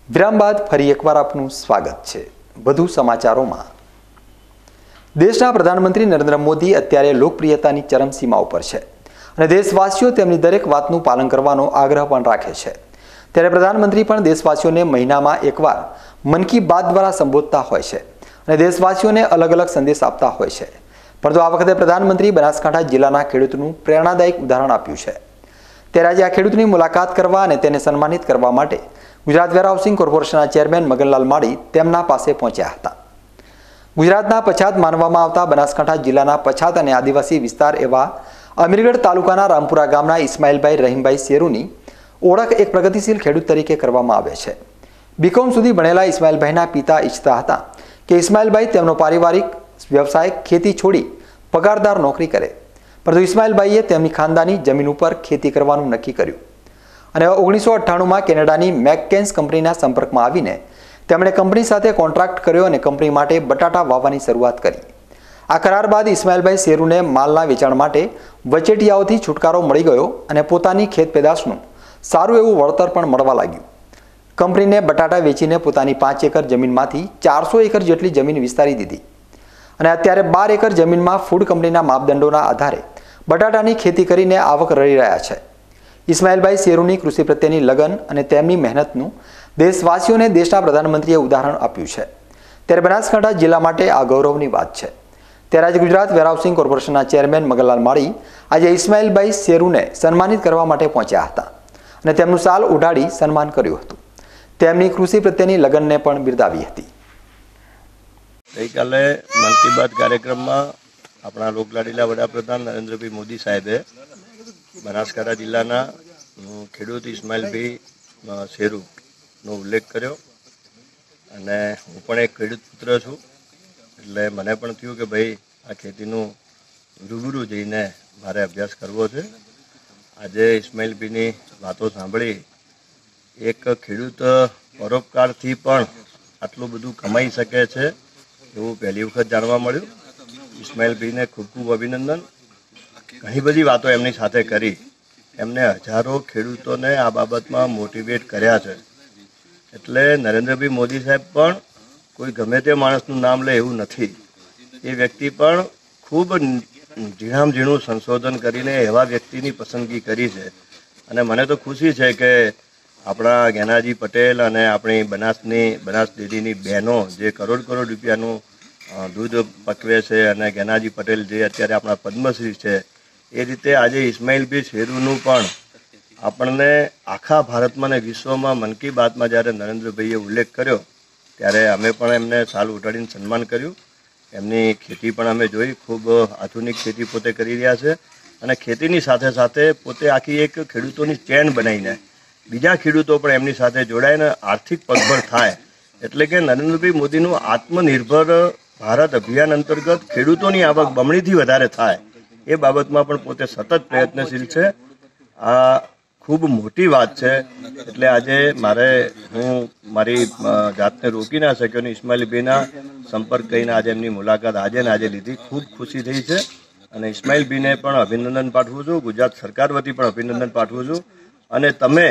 વિરામ બાદ ફરી એકવાર આપનું સ્વાગત છે। વધુ સમાચારોમાં દેશના પ્રધાનમંત્રી નરેન્દ્ર મોદી અત્યારે લોકપ્રિયતાની ચરમસીમા ઉપર છે અને દેશવાસીઓ તેમની દરેક વાતનું પાલન કરવાનો આગ્રહ પણ રાખે છે। ત્યારે પ્રધાનમંત્રી પણ દેશવાસીઓને મહિનામાં એકવાર મન કી બાત દ્વારા સંબોધતા હોય છે અને દેશવાસીઓને અલગ અલગ સંદેશ આપતા હોય છે। પરંતુ આ વખતે પ્રધાનમંત્રી બનાસકાંઠા જિલ્લાના ખેડૂતનું પ્રેરણાદાયક ઉદાહરણ આપ્યું છે। ત્યારે આજે આ ખેડૂતની મુલાકાત કરવા અને તેને સન્માનિત કરવા માટે ગુજરાત વેરહાઉસિંગ કોર્પોરેશનના ચેરમેન મગનલાલ માળી તેમના પાસે પહોંચ્યા હતા। ગુજરાતના પછાત માનવામાં આવતા બનાસકાંઠા જિલ્લાના પછાત અને આદિવાસી વિસ્તાર એવા અમીરગઢ તાલુકાના રામપુરા ગામના ઇસ્માઇલભાઈ રહીમભાઈ શેરુની ઓળખ એક પ્રગતિશીલ ખેડૂત તરીકે કરવામાં આવે છે। બીકોમ સુધી ભણેલા ઇસ્માઇલભાઈના પિતા ઈચ્છતા હતા કે ઇસ્માઇલભાઈ તેમનો પારિવારિક વ્યવસાય ખેતી છોડી પગારદાર નોકરી કરે, પરંતુ ઇસ્માઇલભાઈએ તેમની ખાનદાની જમીન ઉપર ખેતી કરવાનું નક્કી કર્યું અને 1998માં કેનેડાની મેકકેન્સ કંપનીના સંપર્કમાં આવીને તેમણે કંપની સાથે કોન્ટ્રાક્ટ કર્યો અને કંપની માટે બટાટા વાવવાની શરૂઆત કરી। આ કરાર બાદ ઇસ્માઇલભાઈ શેરુને માલના વેચાણ માટે વચેટિયાઓથી છુટકારો મળી ગયો અને પોતાની ખેત પેદાશનું સારું એવું વળતર પણ મળવા લાગ્યું। કંપનીને બટાટા વેચીને પોતાની 5 એકર જમીનમાંથી 400 એકર જેટલી જમીન વિસ્તારી દીધી અને અત્યારે 12 એકર જમીનમાં ફૂડ કંપનીના માપદંડોના આધારે બટાટાની ખેતી કરીને આવક રળી રહ્યા છે। ઇસ્માઇલભાઈ શેરુની કૃષિ પ્રત્યેની લગન અને તેમની મહેનતનું દેશવાસીઓને દેશના પ્રધાનમંત્રીએ ઉદાહરણ આપ્યું છે। ત્યારે બનાસકાંઠા જિલ્લા માટે આ ગૌરવની વાત છે। ત્યારે આજે ગુજરાત વેરહાઉસિંગ કોર્પોરેશનના ચેરમેન મગનલાલ માળી આજે ઇસ્માઇલભાઈ શેરુને સન્માનિત કરવા માટે પહોંચ્યા હતા અને તેમનું શાલ ઉડાડી સન્માન કર્યું હતું। તેમની કૃષિ પ્રત્યેની લગનને પણ બિરદાવી હતી। ગઈકાલે મન કી બાત કાર્યક્રમમાં આપણા લોકલાડીલા વડાપ્રધાન નરેન્દ્રભાઈ મોદી સાહેબે બનાસકાંઠા જિલ્લાના ખેડૂત ઇસ્માઇલભાઈ શેરુનો ઉલ્લેખ કર્યો અને હું પણ એક ખેડૂત પુત્ર છું, એટલે મને પણ થયું કે ભાઈ આ ખેતીનું રૂબરૂ જઈને મારે અભ્યાસ કરવો છે। આજે ઇસ્માઇલભાઈની વાતો સાંભળી એક ખેડૂત પરોપકારથી પણ આટલું બધું કમાઈ શકે છે એવું પહેલી વખત જાણવા મળ્યું। ઇસ્માઇલભાઈને ખૂબ ખૂબ અભિનંદન। ઘણી બધી વાતો એમની સાથે કરી, એમને હજારો ખેડૂતોને આ બાબતમાં મોટિવેટ કર્યા છે। એટલે નરેન્દ્રભાઈ મોદી સાહેબ પણ કોઈ ગમે તે માણસનું નામ લે એવું નથી, એ વ્યક્તિ પણ ખૂબ ઝીણામ ઝીણું સંશોધન કરીને એવા વ્યક્તિની પસંદગી કરી છે। અને મને તો ખુશી છે કે આપણા ગેનાજી પટેલ અને આપણી બનાસ ડેરીની બહેનો જે કરોડ રૂપિયાનું દૂધ પકવે છે અને ગેનાજી પટેલ જે અત્યારે આપણા પદ્મશ્રી છે, એ રીતે આજે ઇસ્માઇલભાઈ શેરુનું પણ આપણને આખા ભારતમાં અને વિશ્વમાં મન કી બાતમાં જ્યારે નરેન્દ્રભાઈએ ઉલ્લેખ કર્યો ત્યારે અમે પણ એમને શાલ ઉડાડીને સન્માન કર્યું। એમની ખેતી પણ અમે જોઈ, ખૂબ આધુનિક ખેતી પોતે કરી રહ્યા છે અને ખેતીની સાથે સાથે પોતે આખી એક ખેડૂતોની ચેન બનાવીને બીજા ખેડૂતો પણ એમની સાથે જોડાઈને આર્થિક પગભર થાય। એટલે કે નરેન્દ્રભાઈ મોદીનું આત્મનિર્ભર ભારત અભિયાન અંતર્ગત ખેડૂતોની આવક બમણીથી વધારે થાય એ બાબતમાં પણ પોતે સતત પ્રયત્નશીલ છે। આ ખૂબ મોટી વાત છે। એટલે આજે હું મારી જાતને રોકી ના શક્યો અને ઇસ્માઇલભાઈના સંપર્ક કરીને આજે એમની મુલાકાત આજે લીધી। ખૂબ ખુશી થઈ છે અને ઇસ્માઇલભાઈને પણ અભિનંદન પાઠવું છું, ગુજરાત સરકાર વતી પણ અભિનંદન પાઠવું છું। અને તમે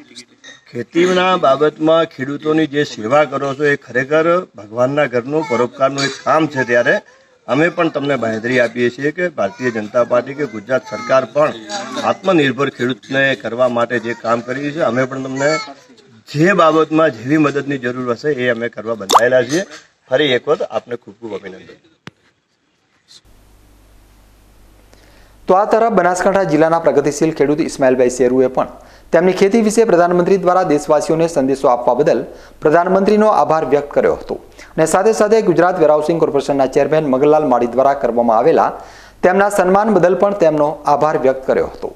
ખેતીના બાબતમાં ખેડૂતોની જે સેવા કરો છો એ ખરેખર ભગવાનના ઘરનું પરોપકારનું એક કામ છે। ત્યારે અમે પણ તમને બાંહેધરી આપીએ છીએ કે ભારતીય જનતા પાર્ટી કે ગુજરાત સરકાર પણ આત્મનિર્ભર ખેડૂતને કરવા માટે જે કામ કરી રહી છે, અમે પણ તમને જે બાબતમાં જેવી મદદની જરૂર હશે એ અમે કરવા બંધાયેલા છીએ। ફરી એક વખત આપને ખૂબ ખૂબ અભિનંદન। તો આ તરફ બનાસકાંઠા જિલ્લાના પ્રગતિશીલ ખેડૂત ઇસ્માઇલભાઈ શેરુએ પણ તેમની ખેતી વિશે પ્રધાનમંત્રી દ્વારા દેશવાસીઓને સંદેશો આપવા બદલ પ્રધાનમંત્રીનો આભાર વ્યક્ત કર્યો હતો અને સાથે સાથે ગુજરાત વેરહાઉસિંગ કોર્પોરેશનના ચેરમેન મગનલાલ માળી દ્વારા કરવામાં આવેલા તેમના સન્માન બદલ પણ તેમનો આભાર વ્યક્ત કર્યો હતો।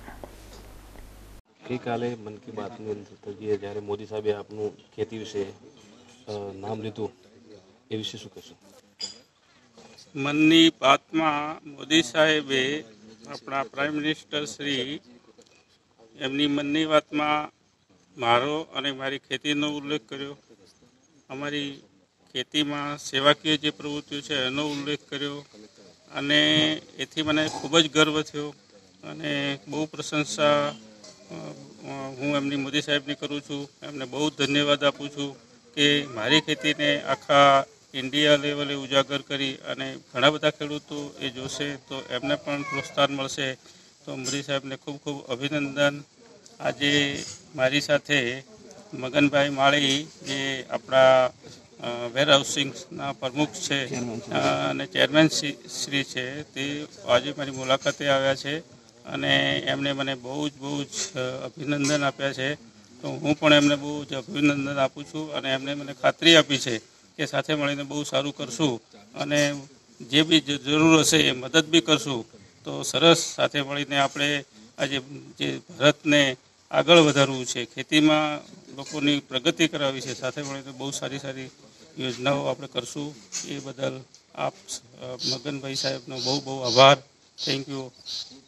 ગઈકાલે મન કી બાતની અંદર જ્યારે મોદી સાહેબે આપનું ખેતી વિશે નામ લીધું એ વિશે શું કહેશો? મનની બાતમાં મોદી સાહેબે આપણા પ્રાઇમ મિનિસ્ટર શ્રી એમની મનની વાતમાં મારો અને મારી ખેતીનો ઉલ્લેખ કર્યો, અમારી ખેતીમાં સેવાકીય જે પ્રવૃત્તિઓ છે એનો ઉલ્લેખ કર્યો અને એથી મને ખૂબ જ ગર્વ થયો અને બહુ પ્રશંસા હું એમની મોદી સાહેબની કરું છું. એમને બહુ ધન્યવાદ આપું છું કે મારી ખેતીને આખા ઇન્ડિયા લેવલે ઉજાગર કરી અને ઘણા બધા ખેડૂતો એ જોશે તો એમને પણ પ્રોત્સાહન મળશે. તો મોદી સાહેબને ખૂબ ખૂબ અભિનંદન. આજે મારી સાથે મગનભાઈ માળી જે આપણા વેરહાઉસિંગના પ્રમુખ છે અને ચેરમેન શ્રી છે તે આજે મારી મુલાકાતે આવ્યા છે અને એમણે મને બહુ જ અભિનંદન આપ્યા છે. તો હું પણ એમને બહુ જ અભિનંદન આપું છું અને એમણે મને ખાતરી આપી છે કે સાથે મળીને બહુ સારું કરશું અને જે બી જરૂર હશે એ મદદ બી કરશું. તો સરસ સાથે મળીને આપણે આજે જે ભારતને આગળ વધારવું છે, ખેતીમાં લોકોની પ્રગતિ કરાવવી છે, સાથે મળીને બહુ સારી યોજનાઓ આપણે કરશું. એ બદલ આપ મગનભાઈ સાહેબનો બહુ આભાર. Thank you.